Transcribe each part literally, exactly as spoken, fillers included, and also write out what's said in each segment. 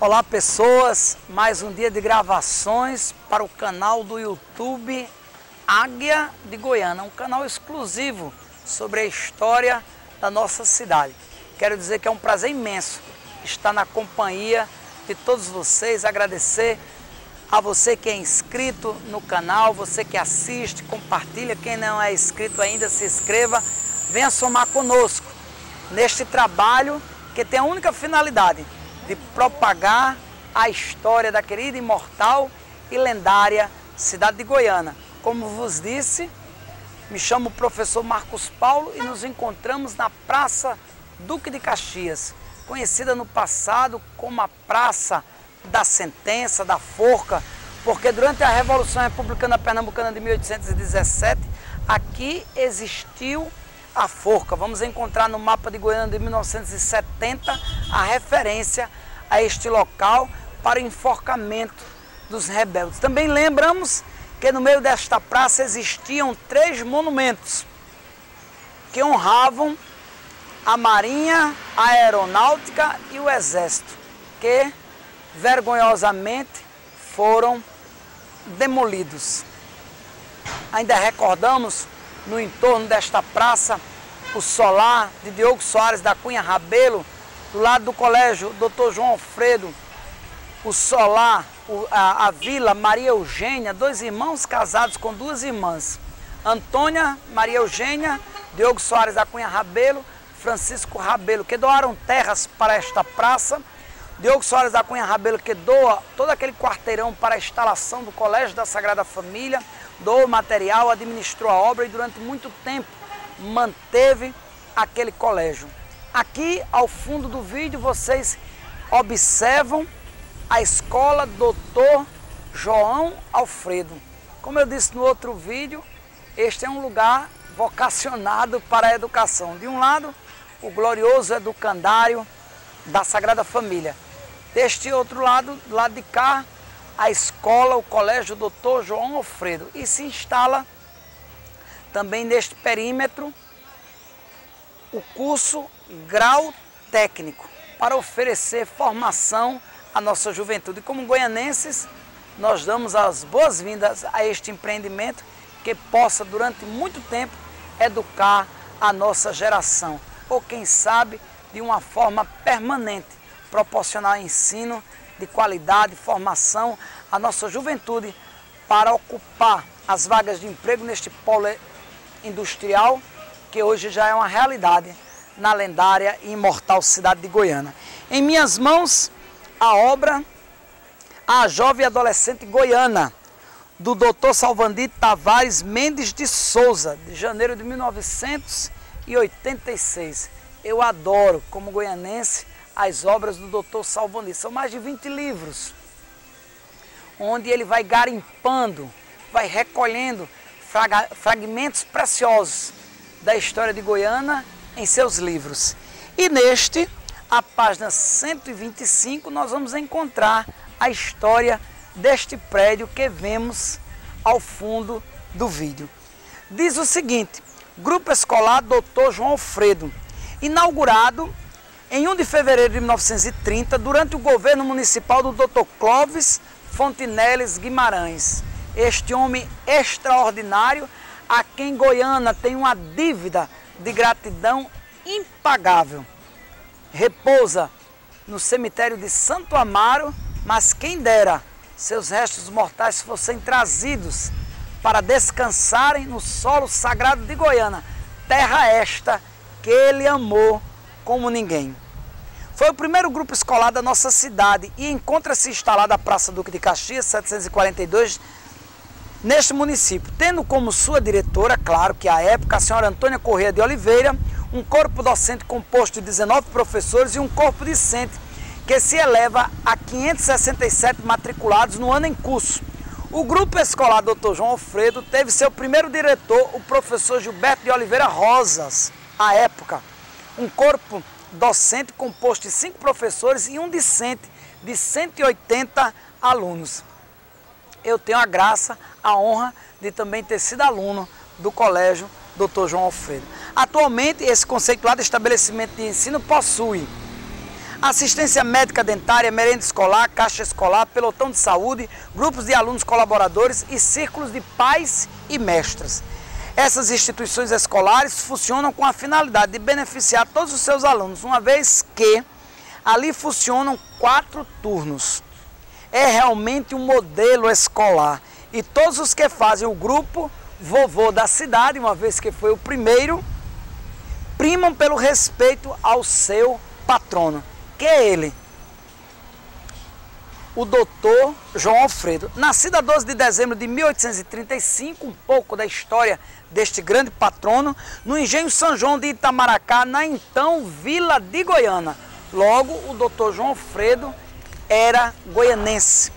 Olá pessoas, mais um dia de gravações para o canal do YouTube Águia de Goiânia, um canal exclusivo sobre a história da nossa cidade. Quero dizer que é um prazer imenso estar na companhia de todos vocês, agradecer a você que é inscrito no canal, você que assiste, compartilha, quem não é inscrito ainda se inscreva, venha somar conosco neste trabalho que tem a única finalidade de propagar a história da querida, imortal e lendária cidade de Goiânia. Como vos disse, me chamo o professor Marcos Paulo e nos encontramos na Praça Duque de Caxias, conhecida no passado como a Praça da Sentença, da Forca, porque durante a Revolução Republicana Pernambucana de mil oitocentos e dezessete, aqui existiu a forca. Vamos encontrar no mapa de Goiânia de mil novecentos e setenta a referência a este local para o enforcamento dos rebeldes. Também lembramos que no meio desta praça existiam três monumentos que honravam a Marinha, a Aeronáutica e o Exército, que vergonhosamente foram demolidos. Ainda recordamos no entorno desta praça o solar de Diogo Soares da Cunha Rabelo, do lado do colégio doutor João Alfredo, o solar, a, a vila Maria Eugênia, dois irmãos casados com duas irmãs, Antônia Maria Eugênia, Diogo Soares da Cunha Rabelo, Francisco Rabelo, que doaram terras para esta praça, Diogo Soares da Cunha Rabelo, que doa todo aquele quarteirão para a instalação do Colégio da Sagrada Família, doou material, administrou a obra e durante muito tempo manteve aquele colégio. Aqui ao fundo do vídeo vocês observam a escola doutor João Alfredo. Como eu disse no outro vídeo, este é um lugar vocacionado para a educação. De um lado, o glorioso educandário da Sagrada Família. Deste outro lado, do lado de cá, a escola, o colégio doutor João Alfredo. E se instala também neste perímetro o curso Grau Técnico, para oferecer formação à nossa juventude. Como goianenses, nós damos as boas-vindas a este empreendimento que possa, durante muito tempo, educar a nossa geração. Ou, quem sabe, de uma forma permanente, proporcionar ensino de qualidade, formação à nossa juventude para ocupar as vagas de emprego neste polo industrial que hoje já é uma realidade na lendária e imortal cidade de Goiânia. Em minhas mãos, a obra A Jovem Adolescente Goiana, do doutor Salvandir Tavares Mendes de Souza, de janeiro de mil novecentos e oitenta e seis. Eu adoro, como goianense, as obras do doutor Salvandir. São mais de vinte livros, onde ele vai garimpando, vai recolhendo fragmentos preciosos da história de Goiânia em seus livros. E neste, a página cento e vinte e cinco, nós vamos encontrar a história deste prédio que vemos ao fundo do vídeo. Diz o seguinte: Grupo Escolar doutor João Alfredo, inaugurado em um de fevereiro de mil novecentos e trinta, durante o governo municipal do doutor Clóvis Fonteneles Guimarães. Este homem extraordinário, a quem Goiânia tem uma dívida de gratidão impagável. Repousa no cemitério de Santo Amaro, mas quem dera seus restos mortais fossem trazidos para descansarem no solo sagrado de Goiânia, terra esta que ele amou como ninguém. Foi o primeiro grupo escolar da nossa cidade e encontra-se instalada a Praça Duque de Caxias, setecentos e quarenta e dois, neste município, tendo como sua diretora, claro que à época, a senhora Antônia Corrêa de Oliveira, um corpo docente composto de dezenove professores e um corpo discente que se eleva a quinhentos e sessenta e sete matriculados no ano em curso. O grupo escolar doutor João Alfredo teve seu primeiro diretor, o professor Gilberto de Oliveira Rosas, à época, um corpo docente composto de cinco professores e um discente de cento e oitenta alunos. Eu tenho a graça, a honra de também ter sido aluno do colégio doutor João Alfredo. Atualmente, esse conceituado estabelecimento de ensino possui assistência médica dentária, merenda escolar, caixa escolar, pelotão de saúde, grupos de alunos colaboradores e círculos de pais e mestres. Essas instituições escolares funcionam com a finalidade de beneficiar todos os seus alunos, uma vez que ali funcionam quatro turnos. É realmente um modelo escolar e todos os que fazem o grupo vovô da cidade, uma vez que foi o primeiro, primam pelo respeito ao seu patrono, que é ele, o doutor João Alfredo. Nascido a doze de dezembro de mil oitocentos e trinta e cinco, um pouco da história deste grande patrono, no Engenho São João de Itamaracá, na então Vila de Goiânia. Logo, o doutor João Alfredo era goianense.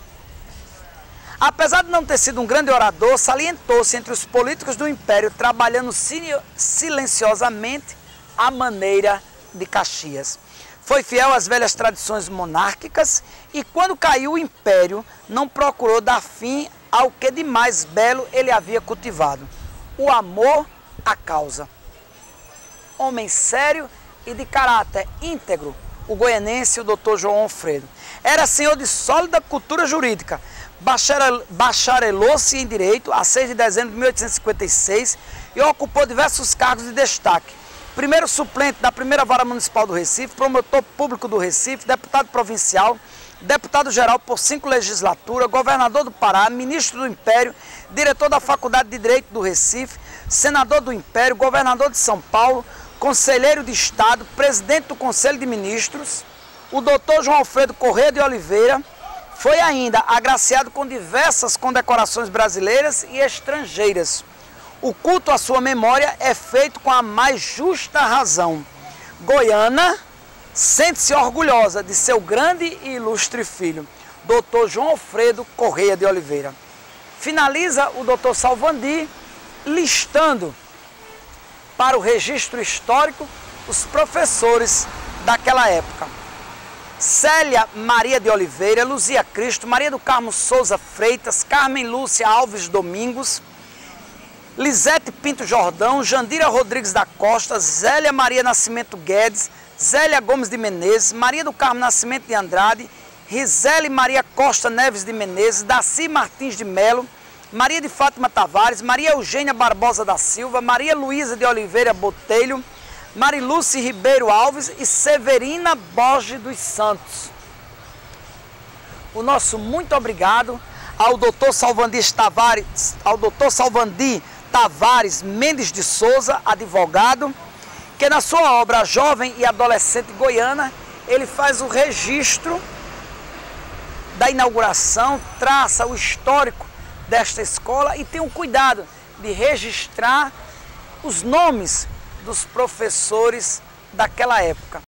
Apesar de não ter sido um grande orador, salientou-se entre os políticos do Império, trabalhando silenciosamente à maneira de Caxias. Foi fiel às velhas tradições monárquicas e, quando caiu o Império, não procurou dar fim ao que de mais belo ele havia cultivado: o amor à causa. Homem sério e de caráter íntegro, o goianense, o doutor João Alfredo. Era senhor de sólida cultura jurídica, bacharelou-se em Direito a seis de dezembro de mil oitocentos e cinquenta e seis e ocupou diversos cargos de destaque. Primeiro suplente da primeira vara municipal do Recife, promotor público do Recife, deputado provincial, deputado-geral por cinco legislaturas, governador do Pará, ministro do Império, diretor da Faculdade de Direito do Recife, senador do Império, governador de São Paulo, conselheiro de Estado, presidente do Conselho de Ministros. O doutor João Alfredo Corrêa de Oliveira foi ainda agraciado com diversas condecorações brasileiras e estrangeiras. O culto à sua memória é feito com a mais justa razão. Goiânia sente-se orgulhosa de seu grande e ilustre filho, doutor João Alfredo Corrêa de Oliveira. Finaliza o doutor Salvandi listando para o registro histórico os professores daquela época: Célia Maria de Oliveira, Luzia Cristo, Maria do Carmo Souza Freitas, Carmen Lúcia Alves Domingos, Lisete Pinto Jordão, Jandira Rodrigues da Costa, Zélia Maria Nascimento Guedes, Zélia Gomes de Menezes, Maria do Carmo Nascimento de Andrade, Rizele Maria Costa Neves de Menezes, Daci Martins de Melo, Maria de Fátima Tavares, Maria Eugênia Barbosa da Silva, Maria Luísa de Oliveira Botelho, Marilúcia Ribeiro Alves e Severina Borges dos Santos. O nosso muito obrigado ao doutor Salvandi Tavares, ao doutor Salvandi Tavares Mendes de Souza, advogado, que na sua obra Jovem e Adolescente Goiana, ele faz o registro da inauguração, traça o histórico desta escola e tem o cuidado de registrar os nomes dos professores daquela época.